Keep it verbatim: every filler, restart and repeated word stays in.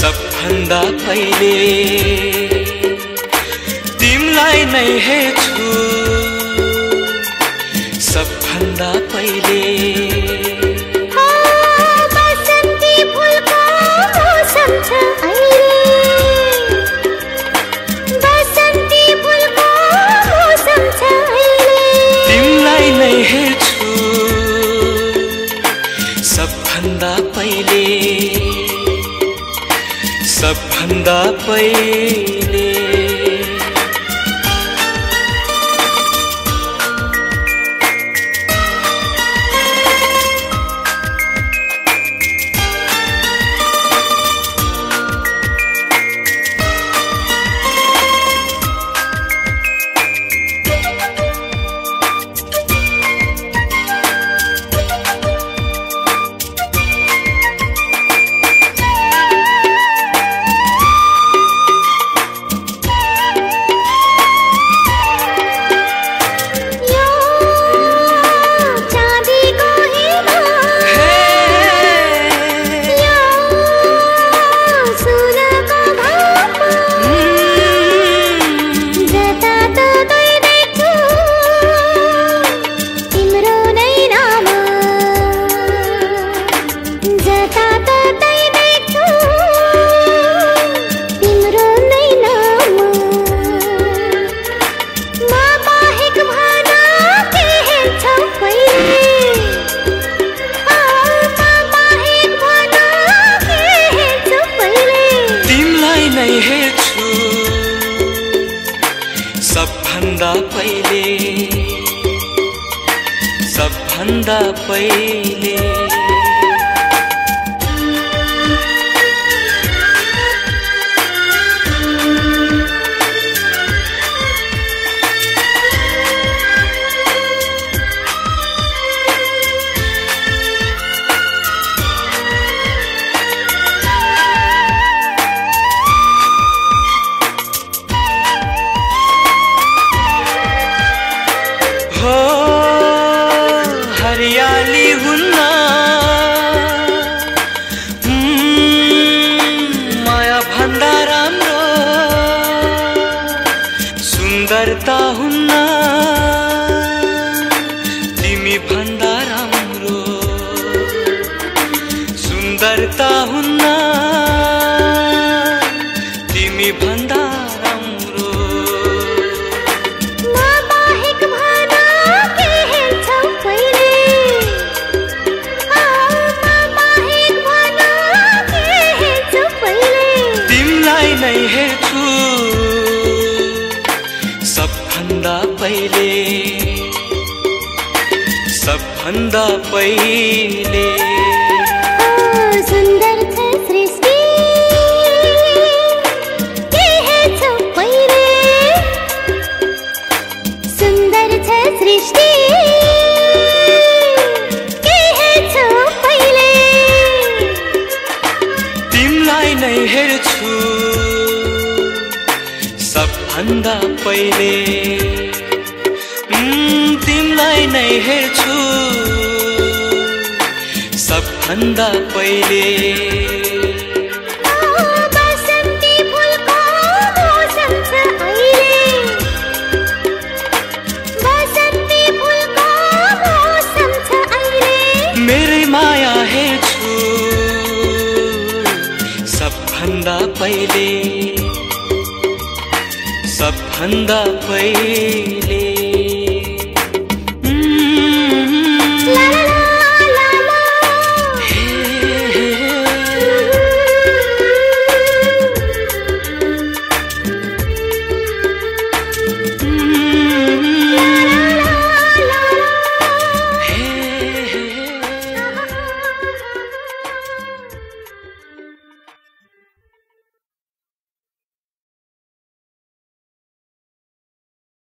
सबभन्दा पहिले तिमलाई नै हेर्छु सबभन्दा पहिले बसन्ती फुलको मौसम छ अहिले बसन्ती फुलको मौसम छ अहिले तिमलाई नै हेर्छु सबभन्दा पहिले सबभन्दा पहिले सबभन्दा पहिले सबभन्दा पहिले हरियाली हुन्न माया भन्दा राम्रो सुन्दरता हुन्न तिमी भन्दा राम्रो सुन्दरता हुन्न तिमी भन्दा नै हेर्छु सबभन्दा पहिले सबभन्दा पहिले सुन्दर छ सृष्टि के हेर्छौ पहिले सुन्दर छ सृष्टि के हेर्छौ पहिले तिमलाई नै हेर्छु सबभन्दा पहिले तिमलाई नै हेर्छु सबभन्दा पहिले बसन्ती फुलको मौसम छ अहिले बसन्ती फुलको मौसम छ अहिले मेरै माया हेर्छु सबभन्दा पहिले सबभन्दा पहिले